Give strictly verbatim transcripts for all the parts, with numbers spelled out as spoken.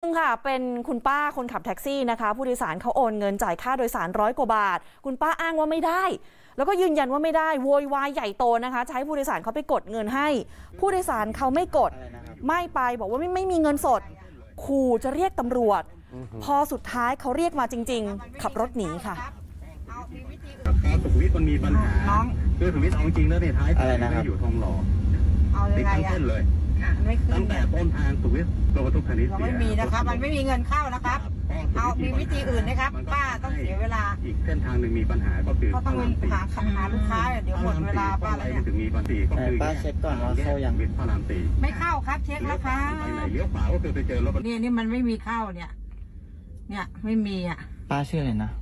ค่ะเป็นคุณป้าคนขับแท็กซี่นะคะผู้โดยสารเขาโอนเงินจ่ายค่าโดยสารร้อยกว่าบาทคุณป้าอ้างว่าไม่ได้แล้วก็ยืนยันว่าไม่ได้โวยวายใหญ่โตนะคะจะให้ผู้โดยสารเขาไปกดเงินให้ผู้โดยสารเขาไม่กดไม่ไปบอกว่าไม่ไม่มีเงินสดขู่จะเรียกตำรวจพอสุดท้ายเขาเรียกมาจริงๆขับรถหนีค่ะการสุขวิทย์มันมีปัญหาคือสุขวิทย์เอาจริงแล้วในท้ายอะไรนะอยู่ทองหล่อติดทั้งเส้นเลยตั้งแต่ต้นทางสุขวิทย์รถบรรทุกคันนี้เสียไม่มีนะครับมันไม่มีเงินเข้านะครับเอามีวิธีอื่นนะครับป้าต้องเสียเวลาอีกเส้นทางหนึ่งมีปัญหาก็คือเขาต้องหาหาลูกค้าเดี๋ยวหมดเวลาป้าแล้วเนี่ยถึงมีปัญหาก็คือป้าเช็คก่อนว่าเข้ายังวิทย์พระรามสี่ไม่เข้าครับเช็คแล้วครับไปไหนเลี้ยวขวาก็คือไปเจอรถนี่นี่มันไม่มีเข้าเนี่ยเนี่ยไม่มีอ่ะป้าชื่ออะไรนะ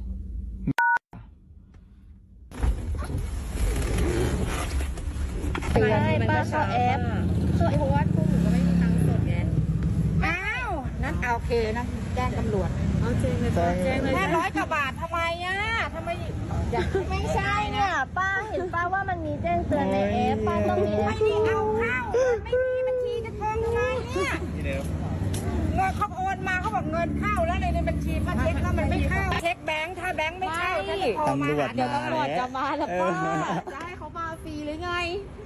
ใช่ป้าเข้าแอปคือเพราะว่าพวกหนูก็ไม่มีตังค์สดไงอ้าวนั่นโอเคนะแจ้งตำรวจเอาแจ้งเลยแจ้งเลยแค่ร้อยกว่าบาททำไมอ่ะทำไมไม่ใช่เนี่ยป้าเห็นป้าว่ามันมีแจ้งเตือนในแอปป้าต้องมีไม่ได้เอาเข้าไม่มีบัญชีจะทองทำไมเนี่ยเงินเขาโอนมาเขาบอกเงินเข้าแล้วในบัญชีป้าเช็คแล้วมันไม่เข้าเช็คแบงค์ถ้าแบงค์ไม่เข้าจะโทรมาเดี๋ยวตำรวจจะมาแล้วป้าจะให้เขามาฟรีหรือไง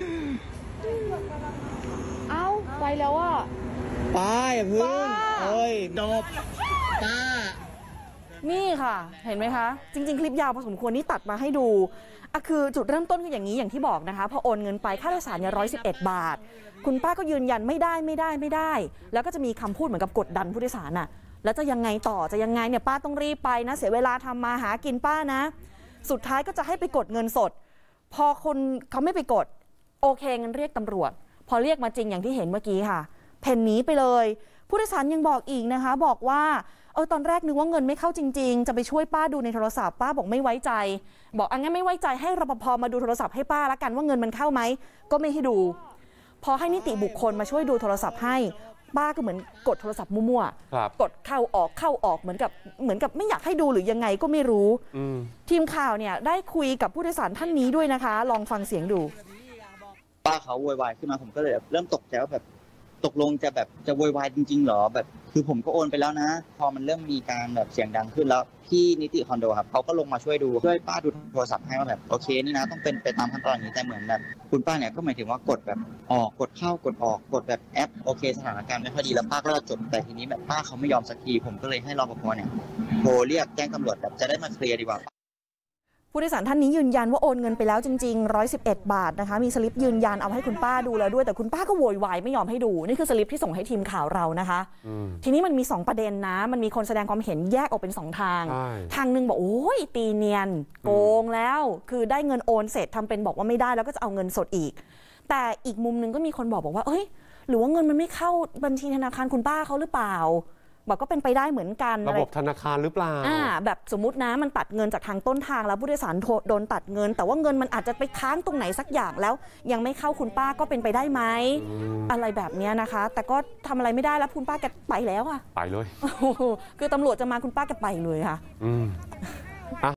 เอ้าไปแล้วอ่ะป้าอย่าพึ่งเอ้ยดบป้านี่ค่ะเห็นไหมคะจริงๆคลิปยาวพอสมควรนี่ตัดมาให้ดูอะคือจุดเริ่มต้นคืออย่างนี้อย่างที่บอกนะคะพอโอนเงินไปค่าโดยสารเนี่ยร้อยสิบเอ็ดบาทคุณป้าก็ยืนยันไม่ได้ไม่ได้ไม่ได้แล้วก็จะมีคำพูดเหมือนกับกดดันผู้โดยสารน่ะแล้วจะยังไงต่อจะยังไงเนี่ยป้าต้องรีบไปนะเสียเวลาทำมาหากินป้านะสุดท้ายก็จะให้ไปกดเงินสดพอคนเขาไม่ไปกดโอเคงั้นเรียกตำรวจพอเรียกมาจริงอย่างที่เห็นเมื่อกี้ค่ะเพ่นหนีไปเลยผู้โดยสารยังบอกอีกนะคะบอกว่าเออตอนแรกนึกว่าเงินไม่เข้าจริงๆจะไปช่วยป้าดูในโทรศัพท์ป้าบอกไม่ไว้ใจบอกอันงั้นไม่ไว้ใจให้รปภมาดูโทรศัพท์ให้ป้าละกันว่าเงินมันเข้าไหมก็ไม่ให้ดูพอให้นิติบุคคลมาช่วยดูโทรศัพท์ให้ป้าก็เหมือนกดโทรศัพท์มั่วๆกดเข้าออกเข้าออกเหมือนกับเหมือนกับไม่อยากให้ดูหรือยังไงก็ไม่รู้ทีมข่าวเนี่ยได้คุยกับผู้โดยสารท่านนี้ด้วยนะคะลองฟังเสียงดูป้าเขาโวยวายขึ้นมาผมก็เลยเริ่มตกใจว่าแบบตกลงจะแบบจะโวยวายจริงๆหรอแบบคือผมก็โอนไปแล้วนะพอมันเริ่มมีการแบบเสียงดังขึ้นแล้วพี่นิติคอนโดครับเขาก็ลงมาช่วยดูช่วยป้าดูโทรศัพท์ให้ว่าแบบโอเคนี่นะต้องเป็นไปตามขั้นตอนนี้แต่เหมือนแบบคุณป้าเนี่ยก็หมายถึงว่ากดแบบออกกดเข้ากดออกกดแบบแอปโอเคสถานการณ์ไม่ค่อยดีแล้วป้าก็จบแต่ทีนี้แบบป้าเขาไม่ยอมสักทีผมก็เลยให้รปภเนี่ยโทรเรียกแจ้งตำรวจแบบจะได้มาเคลียร์ดีกว่าผู้โดยสารท่านนี้ยืนยันว่าโอนเงินไปแล้วจริงๆหนึ่งร้อยสิบเอ็ดบาทนะคะมีสลิปยืนยันเอาให้คุณป้าดูแล้วด้วยแต่คุณป้าก็โวยวายไม่ยอมให้ดูนี่คือสลิปที่ส่งให้ทีมข่าวเรานะคะทีนี้มันมีสองประเด็นนะมันมีคนแสดงความเห็นแยกออกเป็นสองทางทางนึงบอกโอ้ยตีเนียนโกงแล้วคือได้เงินโอนเสร็จทำเป็นบอกว่าไม่ได้แล้วก็จะเอาเงินสดอีกแต่อีกมุมนึงก็มีคนบอกบอกว่าเอ้ยหรือว่าเงินมันไม่เข้าบัญชีธนาคารคุณป้าเขาหรือเปล่าบอกก็เป็นไปได้เหมือนกันระบบธนาคารหรือเปล่าอ่าแบบสมมุตินะมันตัดเงินจากทางต้นทางแล้วผู้โดยสารโดนตัดเงินแต่ว่าเงินมันอาจจะไปค้างตรงไหนสักอย่างแล้วยังไม่เข้าคุณป้าก็เป็นไปได้ไหมอะไรแบบนี้นะคะแต่ก็ทำอะไรไม่ได้แล้วคุณป้าแกไปแล้วอะไปเลยคือตำรวจจะมาคุณป้าแกไปเลยค่ะ